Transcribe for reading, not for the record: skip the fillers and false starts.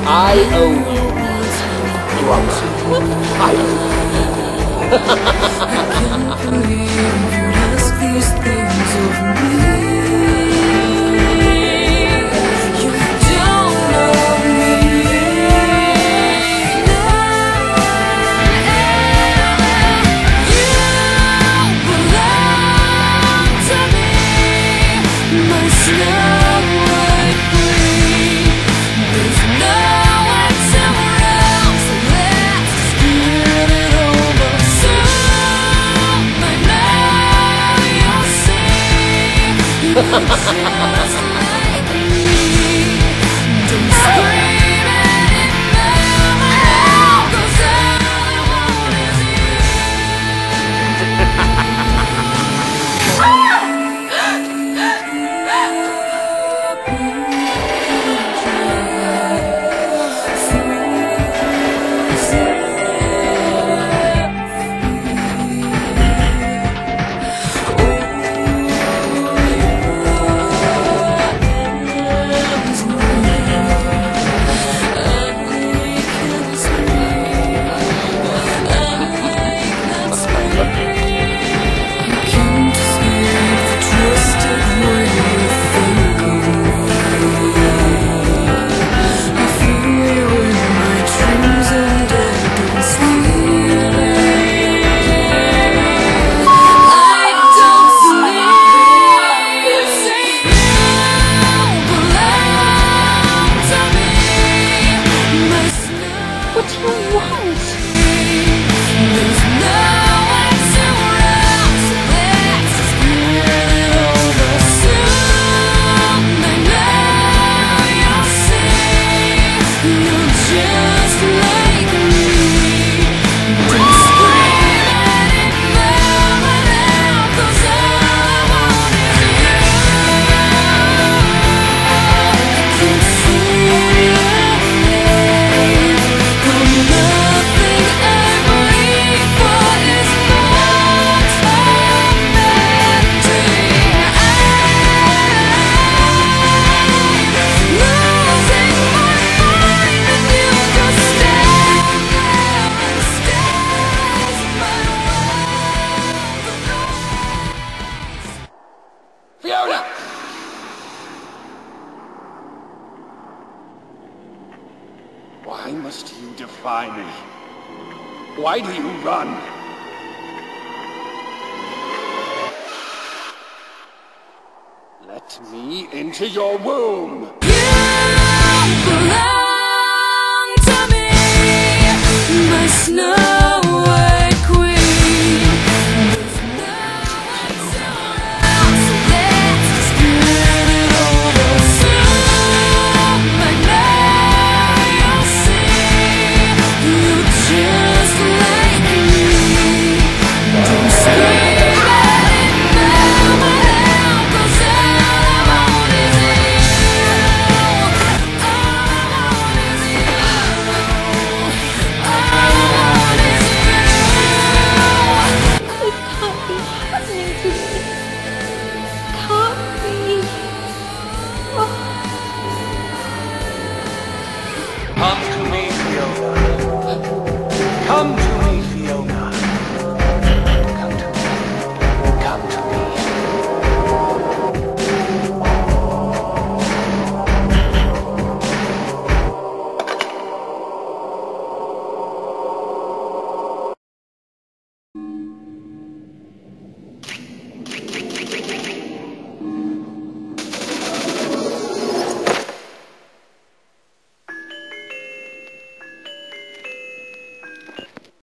I own you. You are mine. I own you. I can't believe you'd ask these things of me. You don't know me. You belong to me, my snow white queen. There's no one somewhere else. Let's get it over soon. I know you'll see. You're just like me. Don't scream anymore. Now, 'cause all I want is Fiona! Why must you defy me? Why do you run? Let me into your womb! You belong to me, my snow.